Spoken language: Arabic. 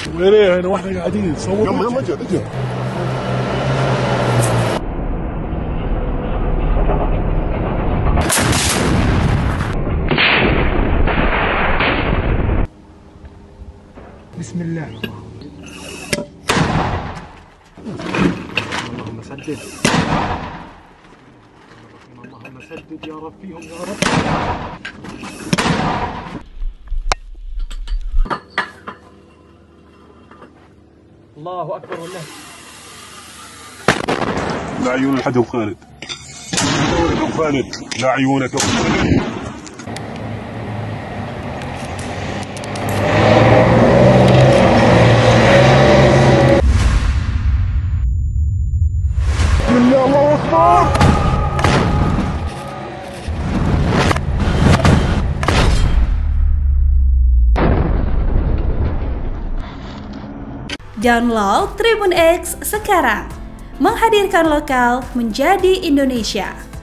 وين انا واحنا قاعدين نصور. يلا اجل. بسم الله. اللهم سدد. اللهم سدد يا رب فيهم يا رب. الله اكبر والله. لعيون الحد وخالد. خالد لعيونك وخالد. الله أكبر. Download Tribun X sekarang, menghadirkan lokal menjadi Indonesia.